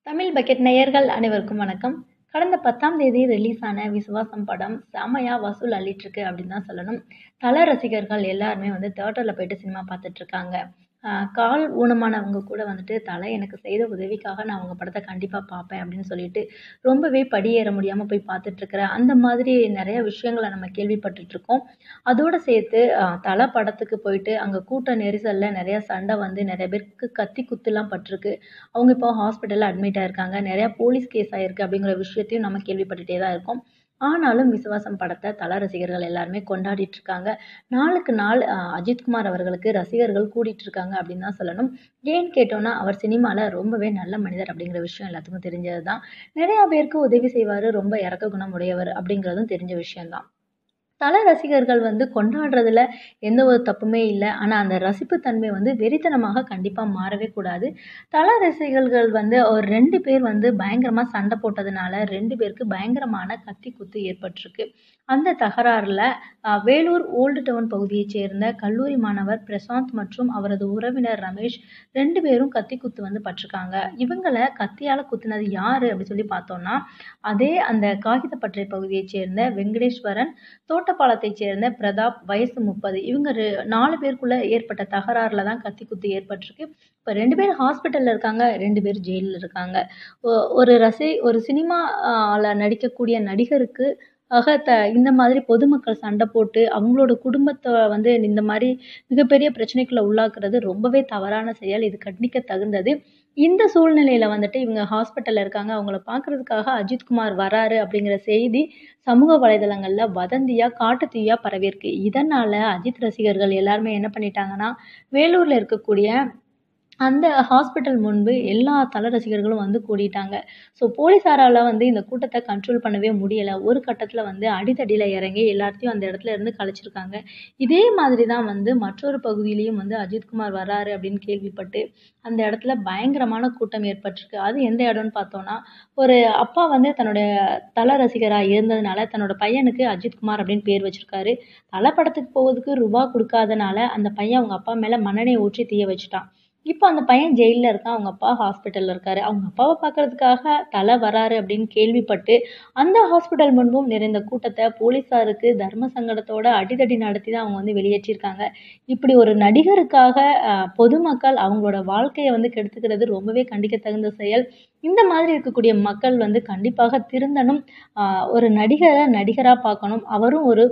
Tamil bucket நேயர்கள் அனைவருக்கும் வணக்கம். கடந்த 10ஆம் தேதி ரிலீஸ் ஆன விசுவாசம் படம் செம்மையா வசூல் அள்ளிட்டுருக்கு அப்படின்னு தான் சொல்லணும். தல ரசிகர்கள் எல்லாருமே வந்து தியேட்டர்ல போயிட்டு சினிமா பார்த்துட்டு இருக்காங்க. கால் ஊனமானவங்க கூட வந்துட்டு தல எனக்கு செய்த உதவிக்காக நான் உங்க படத்த கண்டிப்பா பார்ப்பேன் அப்படின்னு சொல்லிட்டு ரொம்பவே படியேற முடியாம போய் பார்த்துட்டு இருக்கிற அந்த மாதிரி நெறைய விஷயங்கள நம்ம கேள்விப்பட்டுட்டு இருக்கோம். அதோட சேர்த்து தல படத்துக்கு போயிட்டு அங்க கூட்ட நெரிசல்ல நெறைய சண்டை வந்து நெறைய பேருக்கு கத்தி குத்துலாம் பட்டிருக்கு. அவங்க இப்போ ஹாஸ்பிட்டல்ல அட்மிட் ஆயிருக்காங்க. நெறைய போலீஸ் கேஸ் ஆயிருக்கு அப்படிங்கிற விஷயத்தையும் நம்ம கேள்விப்பட்டுட்டே தான் இருக்கோம். ஆனாலும் விசுவாசம் படத்த தல ரசிகர்கள் எல்லாருமே கொண்டாடிட்டு இருக்காங்க. நாளுக்கு நாள் அஜித்குமார் அவர்களுக்கு ரசிகர்கள் கூடிட்டு இருக்காங்க அப்படின்னு தான் சொல்லணும். ஏன்னு கேட்டோம்னா, அவர் சினிமால ரொம்பவே நல்ல மனிதர் அப்படிங்கிற விஷயம் எல்லாத்துக்கும் தெரிஞ்சது தான். நெறைய பேருக்கு உதவி செய்வாரு. ரொம்ப இரக்க குணம் உடையவர் அப்படிங்கிறதும் தெரிஞ்ச விஷயம் தான். தல ரசிகர்கள் வந்து கொண்டாடுறதுல எந்த ஒரு தப்புமே இல்ல. ஆனா, அந்த ரசிப்பு தன்மை வந்து வெறித்தனமாக கண்டிப்பா மாறவே கூடாது. தல ரசிகர்கள் வந்து ஒரு 2 பேர் வந்து பயங்கரமா சண்டை போட்டதுனால 2 பேருக்கு பயங்கரமான கத்தி குத்து ஏற்பட்டிருக்கு. அந்த தகராறுல வேலூர் ஓல்டு டவுன் பகுதியைச் சேர்ந்த கல்லூரி மாணவர் பிரசாந்த் மற்றும் அவரது உறவினர் ரமேஷ் 2 பேரும் கத்தி குத்து வந்து பட்டிருக்காங்க. இவங்கள கத்தியால குத்துனது யாரு அப்படி சொல்லி பார்த்தோம்னா, அதே அந்த காகிதப்பட்டறை பகுதியைச் சேர்ந்த வெங்கடேஸ்வரன், தோட்டப்பாலத்தைச் சேர்ந்த பிரதாப் வயசு 30. இவங்க 4 பேருக்குள்ள ஏற்பட்ட தகராறுல தான் கத்தி குத்து ஏற்பட்டிருக்கு. இப்ப 2 பேர் ஹாஸ்பிட்டல்ல இருக்காங்க. 2 பேர் ஜெயில்ல இருக்காங்க. ஒ ஒரு சினிமால நடிக்கக்கூடிய நடிகருக்கு இந்த மாதிரி பொதுமக்கள் சண்டை போட்டு அவங்களோட குடும்பத்த வந்து இந்த மாரி மிகப்பெரிய பிரச்சனைக்குள்ள உள்ளாக்குறது ரொம்பவே தவறான செயல். இது கண்டிக்க தகுந்தது. இந்த சூழ்நிலையில வந்துட்டு இவங்க ஹாஸ்பிட்டல்ல இருக்காங்க. அவங்கள பார்க்கறதுக்காக அஜித்குமார் வராரு அப்படிங்கிற செய்தி சமூக வலைதளங்கள்ல வதந்தியா, காட்டுத் தீயா பரவியிருக்கு. இதனால அஜித் ரசிகர்கள் எல்லாருமே என்ன பண்ணிட்டாங்கன்னா, வேலூர்ல இருக்கக்கூடிய அந்த ஹாஸ்பிட்டல் முன்பு எல்லா தல ரசிகர்களும் வந்து கூடிட்டாங்க. ஸோ போலீஸாரால வந்து இந்த கூட்டத்த கண்ட்ரோல் பண்ணவே முடியல. ஒரு கட்டத்தில வந்து அடிதடியில இறங்கி எல்லாத்தையும் அந்த இடத்துல இருந்து கலைச்சிருக்காங்க. இதே மாதிரி தான் வந்து மற்றொரு பகுதியிலயும் வந்து அஜித்குமார் வராரு அப்படின்னு கேள்விப்பட்டு, அந்த இடத்துல பயங்கரமான கூட்டம் ஏற்பட்டிருக்கு. அது எந்த இடம்னு பார்த்தோம்னா, ஒரு அப்பா வந்து தன்னுடைய தல ரசிகரா இருந்ததுனால, தன்னோட பையனுக்கு அஜித்குமார் அப்படின்னு பேர் வச்சிருக்காரு. தல படத்துக்கு போவதுக்கு ரூபா குடுக்காதனால, அந்த பையன் அவங்க அப்பா மேல மண்ணெண்ணெய ஊற்றி தீய வச்சுட்டான். இப்போ அந்த பையன் ஜெயில்ல இருக்கான். அவங்க அப்பா ஹாஸ்பிட்டல்ல இருக்காரு. அவங்க அப்பாவ பார்க்கறதுக்காக தல வராரு அப்படின்னு கேள்விப்பட்டு, அந்த ஹாஸ்பிட்டல் முன்பும் நிறைந்த கூட்டத்த போலீஸாருக்கு தர்ம சங்கடத்தோட அடிதடி நடத்தி தான் அவங்க வந்து வெளியேற்றியிருக்காங்க. இப்படி ஒரு நடிகருக்காக பொதுமக்கள் அவங்களோட வாழ்க்கைய வந்து கெடுத்துக்கிறது ரொம்பவே கண்டிக்கத் தகுந்த செயல். இந்த மாதிரி இருக்கக்கூடிய மக்கள் வந்து கண்டிப்பாக திருந்தணும். அ ஒரு நடிகர நடிகரா பார்க்கணும். அவரும் ஒரு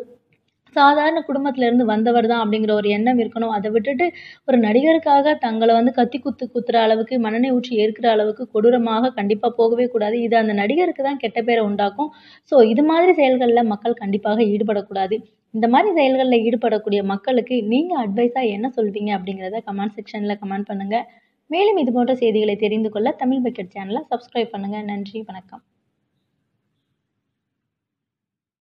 சாதாரண குடும்பத்துல இருந்து வந்தவர் தான் அப்படிங்கிற ஒரு எண்ணம் இருக்கணும். அத விட்டுட்டு ஒரு நடிகருக்காக தங்கள வந்து கத்தி குத்துற அளவுக்கு, மண்ணெண்ணெய் ஊற்றி எரிக்கிற அளவுக்கு கொடூரமாக கண்டிப்பா போகவே கூடாது. இது அந்த நடிகருக்கு தான் கெட்ட பேர உண்டாக்கும். ஸோ இது மாதிரி செயல்கள்ல மக்கள் கண்டிப்பாக ஈடுபடக்கூடாது. இந்த மாரி செயல்கள்ல ஈடுபடக்கூடிய மக்களுக்கு நீங்க அட்வைஸா என்ன சொல்வீங்க அப்படிங்கிறத கமெண்ட் செக்ஷன்ல கமெண்ட் பண்ணுங்க. மேலும் இது போன்ற செய்திகளை தெரிந்து கொள்ள தமிழ் பக்கெட் சேனல சப்ஸ்கிரைப் பண்ணுங்க. நன்றி, வணக்கம்.